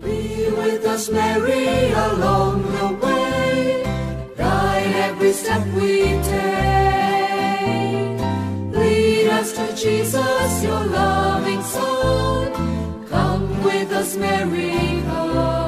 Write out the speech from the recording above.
Be with us, Mary, along the way. Guide every step we take. Lead us to Jesus, your loving Son. Come with us, Mary, come.